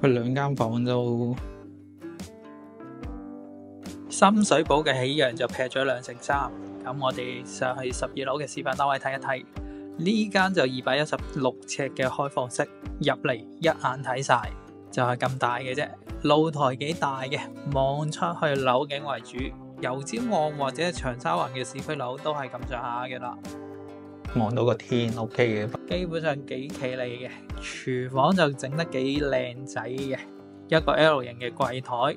佢兩間房都深水埗嘅喜洋就劈咗2成3，咁我哋上去12樓嘅示範單位睇一睇。呢間就216尺嘅開放式，入嚟一眼睇晒就係咁大嘅啫。露台幾大嘅，望出去樓景為主。油尖旺或者長沙灣嘅市區樓都係咁上下嘅啦。 望到個天 OK 嘅， 基本上幾企理嘅。廚房就整得幾靚仔嘅，一個 L 型嘅櫃台，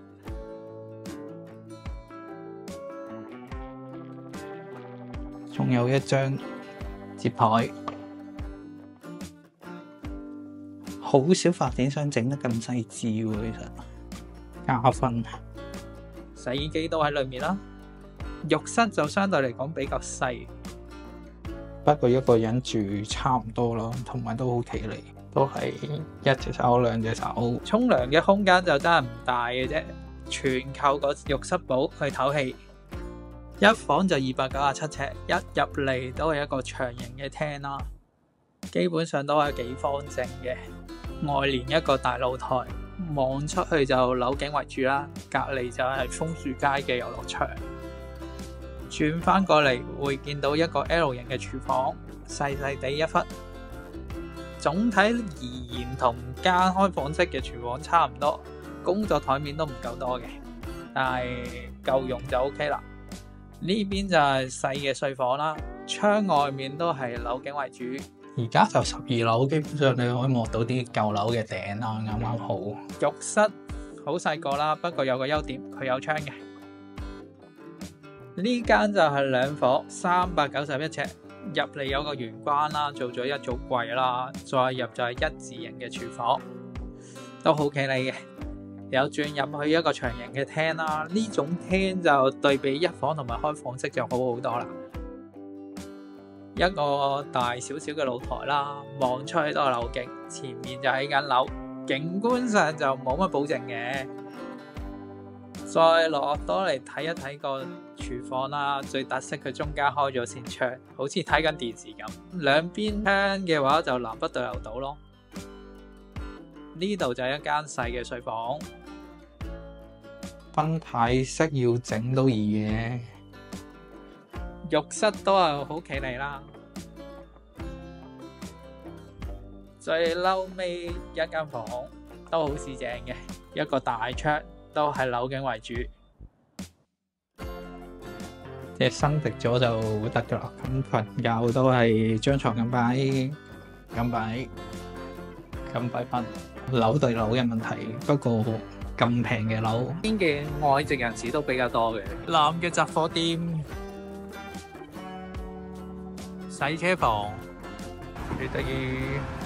仲有一張摺台。好少發展商整得咁細緻喎，其實加分。 洗衣機都喺裏面啦。浴室就相對嚟講比較細， 不過一個人住差唔多咯，同埋都好企理，都係一隻手兩隻手。 沖涼嘅空間就真係唔大嘅啫，全靠個浴室寶去透氣。一房就297尺，一入嚟都係一個長形嘅廳啦，基本上都係幾方正嘅。外連一個大露台，望出去就樓景為主啦，隔離就係楓樹街嘅遊樂場。轉翻過嚟會見到一個 L 型嘅廚房，細細地一忽。總體而言同間開放式嘅廚房差唔多，工作台面都唔夠多嘅，但係夠用就 OK 啦。呢邊就係細嘅睡房啦，窗外面都係樓景為主。 而家就12樓，基本上你可以望到啲舊樓嘅頂啦，啱啱好。 浴室好細個啦，不過有個優點，佢有窗嘅。呢間就係兩房391尺，入嚟有個玄關啦，做咗一組櫃啦，再入就係一字型嘅廚房，都好企理嘅。有轉入去一個長形嘅廳啦，呢種廳就對比一房同埋開放式就好好多啦。一個大少少嘅露台啦，望出去都係樓景，前面就係間樓，景觀上就冇乜保證嘅。再落多嚟睇一睇個廚房啦，最特色佢中間開咗扇窗，好似睇緊電視咁。兩邊窗嘅話就南北對流到咯。呢度就係一間細嘅睡房， 分體式要整都易嘅。 浴室都係好企理啦。最嬲尾一間房都好市正嘅，一個大窗，都係樓景為主。 即係伸直咗就得㗎啦。咁瞓覺都係張床咁擺瞓。樓對樓嘅問題，不過咁平嘅樓， 邊嘅外籍人士都比較多嘅。男嘅雜貨店、洗車房，幾得意。